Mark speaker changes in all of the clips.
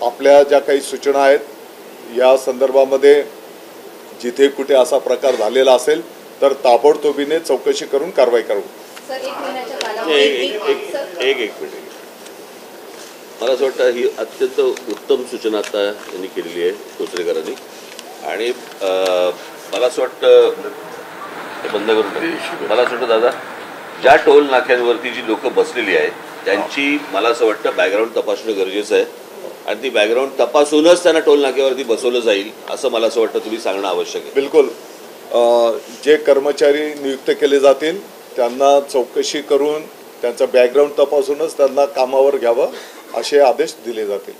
Speaker 1: आपल्या ज्या काही सूचना आहेत या संदर्भामध्ये जिथे कुठे असा प्रकार झालेला असेल तर ताबडतोबीने चौकशी करून कारवाई करू.
Speaker 2: सर, एक महिन्याच्या
Speaker 3: एक
Speaker 2: कालावधीत
Speaker 3: मिनिट. मला असं वाटतं ही अत्यंत उत्तम सूचना आता यांनी केलेली आहे कोचरेकरांनी. आणि मला असं वाटतं हे बंद करून टाकू. मला असं वाटतं दादा, ज्या टोल नाक्यांवरती जी लोक बसलेली आहेत त्यांची मला असं वाटतं बॅकग्राऊंड तपासणं गरजेचं आहे आणि ती बॅकग्राऊंड तपासूनच त्यांना टोल नाक्यावरती बसवलं जाईल असं मला असं वाटतं तुम्ही सांगणं आवश्यक आहे.
Speaker 1: बिलकुल. जे कर्मचारी नियुक्त केले जातील त्यांना चौकशी करून त्यांचं बॅकग्राऊंड तपासूनच त्यांना कामावर घ्यावं असे आदेश दिले जातील.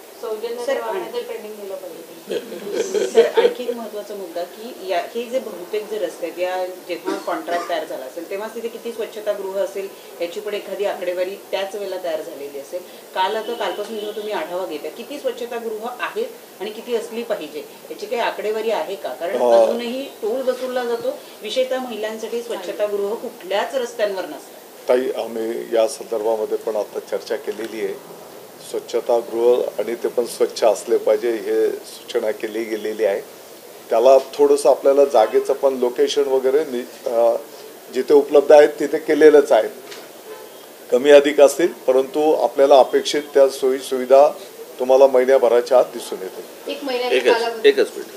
Speaker 4: सर, आणखी एक महत्त्वाचा मुद्दा की हे जे बहुतेक जे रस्ते आहेत या जेव्हा कॉन्ट्रॅक्ट तयार झाला असेल तेव्हा तिथे किती स्वच्छतागृह असेल याची पण एखादी आकडेवारी त्याच वेळेला तयार झालेली असेल. कालपासून जेव्हा तुम्ही आढावा घेता किती स्वच्छतागृह आहेत आणि किती असली पाहिजे याची काही आकडेवारी आहे का? कारण अजूनही टोल वसूलला जातो, विशेषतः महिलांसाठी स्वच्छतागृह कुठल्याच रस्त्यांवर नसतात.
Speaker 1: ताई, आम्ही या संदर्भामध्ये पण आता चर्चा केलेली आहे. स्वच्छतागृह आणि ते पण स्वच्छ असले पाहिजे हे सूचना केली गेलेली आहे. त्याला थोडंसं आपल्याला जागेचं पण लोकेशन वगैरे जिथे उपलब्ध आहेत तिथे केलेलंच आहे. कमी अधिक असतील परंतु आपल्याला अपेक्षित त्या सोयी सुविधा तुम्हाला महिन्याभराच्या आत दिसून येतील.
Speaker 3: एकच मिनिट.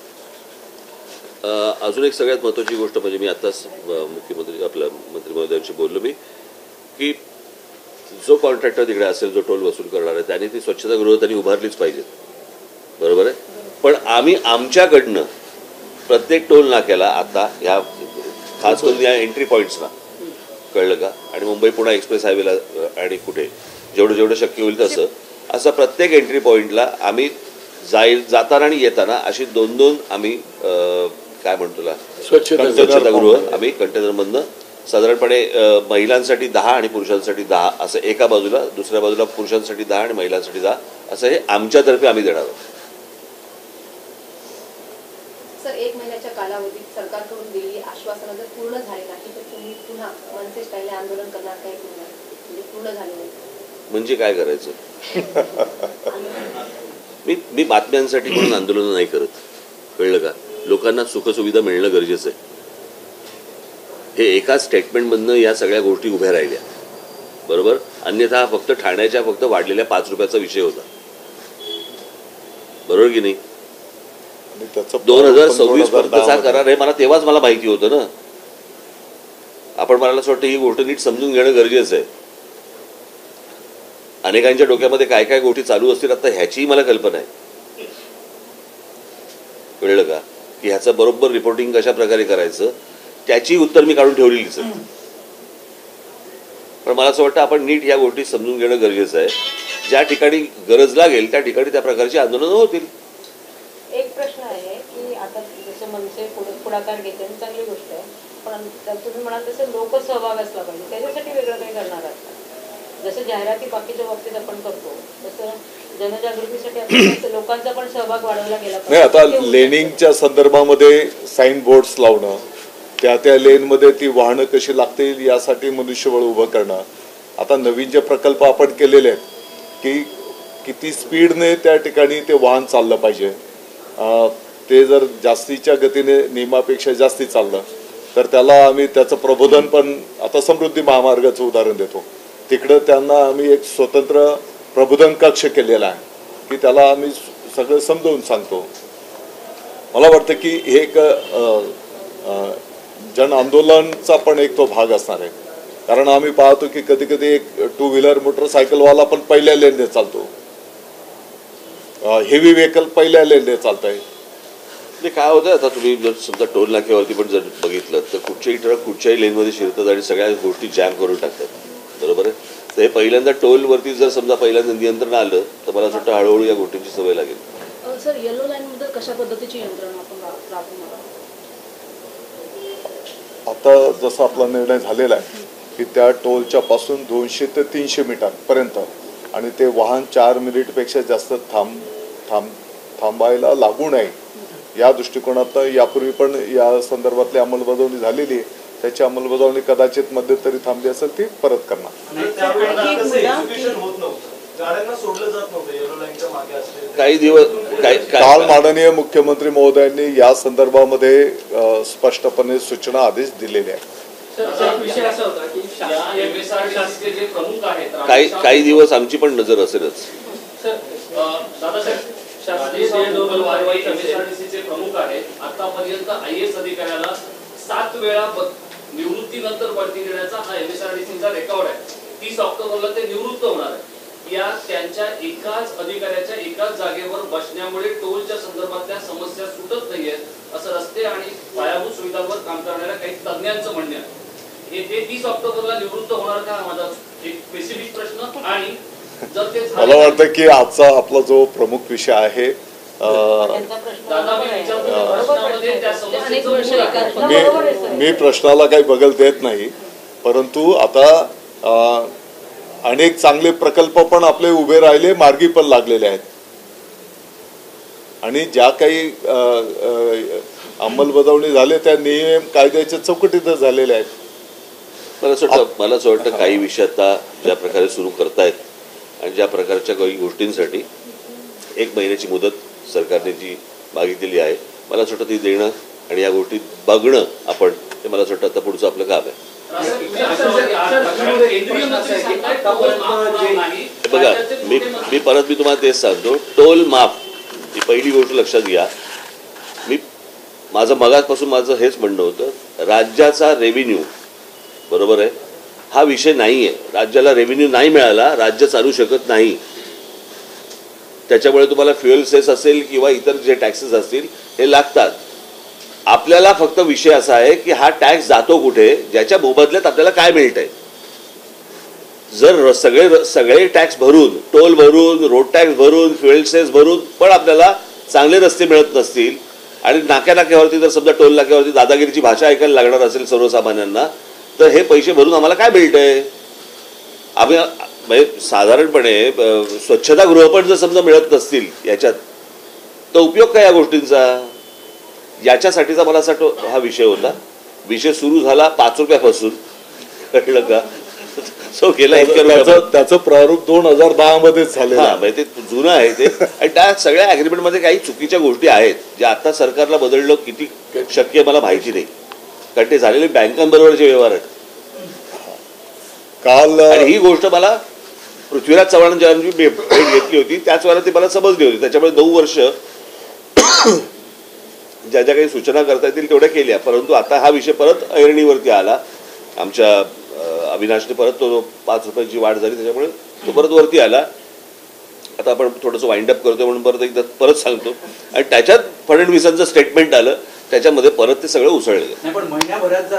Speaker 3: अजून एक सगळ्यात महत्त्वाची गोष्ट म्हणजे मी आताच मुख्यमंत्री आपल्या मंत्री महोदयांशी बोललो मी की जो कॉन्ट्रॅक्टर तिकडे असेल जो टोल वसूल करणार आहे त्याने ती स्वच्छतागृह त्यांनी उभारलीच पाहिजेत. बरोबर आहे. पण आम्ही आमच्याकडनं प्रत्येक टोल नाक्याला आता ह्या खास करून या एंट्री पॉईंट्सना कळलं का आणि मुंबई पुणे एक्सप्रेस हायवेला आणि कुठे जेवढं शक्य होईल तसं असं प्रत्येक एंट्री पॉईंटला आम्ही जाताना आणि येताना अशी दोन आम्ही काय म्हणतो स्वच्छतागृह आम्ही कंटेनरमधनं साधारणपणे महिलांसाठी 10 आणि पुरुषांसाठी 10 असं एका बाजूला, दुसऱ्या बाजूला पुरुषांसाठी 10 आणि महिलांसाठी 10 असं हे आमच्यातर्फे आम्ही देणार आहोत.
Speaker 2: सर, एक महिन्याच्या कालावधीत सरकारकडून दिलेली आश्वासनं जर पूर्ण झाली नाही तर तुम्ही पुन्हा मनसे स्टाईलने आंदोलन करणार काय? म्हणजे पूर्ण झाले नाही
Speaker 3: म्हणजे काय करायचं? मी बातम्यांसाठी म्हणून आंदोलन नाही करत, कळलं का? लोकांना सुखसुविधा मिळणं गरजेचं आहे. हे एका स्टेटमेंटमधनं या सगळ्या गोष्टी उभ्या राहिल्या, बरोबर. अन्यथा फक्त ठाण्याच्या फक्त वाढलेल्या 5 रुपयाचा विषय होता, बरोबर की नाही? 2026 पर्यंतचा करार आहे. तेव्हाच मला माहिती होतं ना. मला असं वाटतं ही गोष्ट नीट समजून घेणं गरजेचं आहे. अनेकांच्या डोक्यामध्ये काय काय गोष्टी चालू असतील आता ह्याचीही मला कल्पना आहे, कळलं का? की ह्याचं बरोबर रिपोर्टिंग कशा प्रकारे करायचं त्याची उत्तर मी काढून ठेवलेलीच आहे. पण मला असं वाटतं आपण नीट ह्या गोष्टी समजून घेणं गरजेचं आहे. ज्या ठिकाणी गरज लागेल त्या ठिकाणी त्या प्रकारची आंदोलनं होतील.
Speaker 5: एक प्रश्न आहे की आता जसं मनसे पुढाकार घेते चांगली गोष्ट आहे, पण तुम्ही म्हणाल तसं लोकसहभाग असला पाहिजे. त्याच्यासाठी वेगळं काही करणार आहात? जसं जाहिराती बाकीच्या बाबतीत आपण करतो तसं जनजागृतीसाठी आपण लोकांचा पण सहभाग वाढवला गेला
Speaker 1: पाहिजे. आता लेनिंगच्या संदर्भामध्ये साईन बोर्ड्स लावणं, त्या लेनमध्ये ती वाहनं कशी लागतील यासाठी मनुष्यबळ उभं करणं. आता नवीन जे प्रकल्प आपण केलेले आहेत की किती स्पीडने त्या ठिकाणी ते वाहन चाललं पाहिजे. ते जर जास्तीच्या गतीने नियमापेक्षा जास्ती चाललं तर त्याला आम्ही त्याचं प्रबोधन पण आता समृद्धी महामार्गाचं उदाहरण देतो. तिकडं त्यांना आम्ही एक स्वतंत्र प्रबोधन कक्ष केलेला आहे की त्याला आम्ही सगळं समजावून सांगतो. मला वाटतं की हे एक जन आंदोलनचा पण एक तो भाग असणार आहे. कारण आम्ही पाहतो की कधी कधी एक 2 व्हीलर मोटरसायकलवाला पण पहिल्या लेनने चालतो, हेवी व्हेकल पहिल्या लेनने चालत आहे.
Speaker 3: ते काय होतं आता तुम्ही जर समजा टोल नाक्यावरती पण जर बघितलं तर कुठच्याही ट्रक कुठच्याही लेनमध्ये शिरतात आणि सगळ्या गोष्टी जॅम करून टाकतात, बरोबर आहे. तर हे पहिल्यांदा टोलवरती जर समजा पहिल्यांदा नियंत्रण आलं तर मला असं वाटतं हळूहळू या गोष्टींची सवय लागेल.
Speaker 6: सर, येलो लाईनमध्ये कशा पद्धतीची यंत्रणा आपण राबवणार?
Speaker 1: आता जसा आपला निर्णय झालेला आहे की त्या टोलच्या पासून 200 ते 300 मीटर पर्यंत आणि ते वाहन 4 मिनिटपेक्षा जास्त थांबायला लागू नये या दृष्टिकोनात यापूर्वी पण या संदर्भातली अंमलबजावणी झालेली आहे. त्याची अंमलबजावणी कदाचित मध्यंतरी थांबली असेल ती परत करणार.
Speaker 7: गाड्यांना सोडलं जात नव्हतं येलो लाईनच्या मागे असले
Speaker 3: काही दिवस
Speaker 1: काल माननीय मुख्यमंत्री महोदयांनी या संदर्भामध्ये स्पष्टपणे सूचना आदेश दिलेल्या आहेत.
Speaker 8: विषय असा होता की MSRTC जे प्रमुख आहेत
Speaker 3: काही दिवस आमची पण नजर असेलच.
Speaker 8: सर दादासाहेब शास्त्रीय लोकल वारवाई MSRTC प्रमुख आहेत. आतापर्यंत IAS अधिकाऱ्याला 7 वेळा निवृत्तीनंतर बढती देण्याचा हा MSRTCचा रेकॉर्ड आहे. 30 ऑक्टोबरला ते निवृत्त होणार आहे. या त्यांच्या एकाच अधिकाऱ्याच्या एकाच जागेवर बसण्यामुळे टोलच्या संदर्भातल्या समस्या सुटत नाहीयेत असं रस्ते आणि पायाभूत सुविधांवर काम करणाऱ्या काही तज्ञांचं म्हणणं आहे. हे 30 ऑक्टोबरला निवृत्त होणार का, माझा एक स्पेसिफिक प्रश्न. आणि जर ते
Speaker 1: मला वाटतं की आजचा आपला जो प्रमुख विषय आहे
Speaker 5: त्यांचा प्रश्न
Speaker 8: दादा मी
Speaker 5: बरोबर आहे.
Speaker 8: विचारतो प्रश्नामध्ये त्या समस्येचं मूळ आहे.
Speaker 1: मी प्रश्नाला काही बगल देत नाही, परंतु आता अनेक चांगले प्रकल्प पण आपले उभे राहिले, मार्गी पण लागलेले आहेत. आणि ज्या काही अंमलबजावणी झाले त्या नियम कायद्याच्या चौकटीतच झालेल्या आहेत.
Speaker 3: मला असं वाटतं काही विषय आता ज्या प्रकारे सुरू करतायत आणि ज्या प्रकारच्या काही गोष्टींसाठी 1 महिन्याची मुदत सरकारने जी मागितलेली आहे, मला असं वाटतं ती देणं आणि या गोष्टी बघणं आपण, ते मला असं वाटतं आता पुढचं आपलं काम आहे. बघा मी तुम्हाला तेच सांगतो, टोल माफ ही पहिली गोष्ट लक्षात घ्या. माझं हेच म्हणणं होतं, राज्याचा रेव्हेन्यू बरोबर आहे हा विषय नाही आहे. राज्याला रेव्हेन्यू नाही मिळाला, राज्य चालू शकत नाही. त्याच्यामुळे तुम्हाला फ्युएल सेस असेल किंवा इतर जे टॅक्सेस असतील हे लागतात. आपल्याला फक्त विषय असा आहे की हा टॅक्स जातो कुठे, ज्याच्या मोबदल्यात आपल्याला काय मिळतंय. जर सगळे टॅक्स भरून, टोल भरून, रोड टॅक्स भरून, फ्युएल सेस भरून पण आपल्याला चांगले रस्ते मिळत नसतील आणि नाक्यावरती जर समजा टोल नाक्यावरती दादागिरीची भाषा ऐकायला लागणार असेल सर्वसामान्यांना, तर हे पैसे भरून आम्हाला काय मिळतंय. आम्ही म्हणजे साधारणपणे स्वच्छतागृह पण जर समजा मिळत नसतील याच्यात, तर उपयोग काय या गोष्टींचा. याच्यासाठीचा मला असं वाटतं हा विषय होता. विषय सुरू झाला 5 रुपयापासून, कळलं का. सो गेला
Speaker 1: त्याचं प्रारूप 2010 मध्येच झालेलं आहे.
Speaker 3: म्हणजे ते जुनं आहे ते. आणि त्या सगळ्या ॲग्रीमेंटमध्ये काही चुकीच्या गोष्टी आहेत ज्या आता सरकारला बदलणं किती शक्य मला माहिती नाही, कारण ते झालेले बँकांबरोबरचे व्यवहार आहेत.
Speaker 1: काल
Speaker 3: आणि ही गोष्ट मला पृथ्वीराज चव्हाण ज्यांची भेट घेतली होती त्याच वेळेला ती मला समजली होती. त्याच्यामुळे 9 वर्ष ज्या ज्या काही सूचना करता येतील तेवढ्या केल्या, परंतु आता हा विषय परत ऐरणीवरती आला. आमच्या अविनाशने परत तो 5 रुपयाची वाढ झाली, त्याच्यामुळे तो परत वरती आला. आता आपण थोडंसं वाइंड अप करतोय म्हणून परत सांगतो. आणि त्याच्यात फडणवीसांचं स्टेटमेंट आलं, त्याच्यामध्ये परत ते सगळं उसळलं.
Speaker 9: पण महिन्याभरात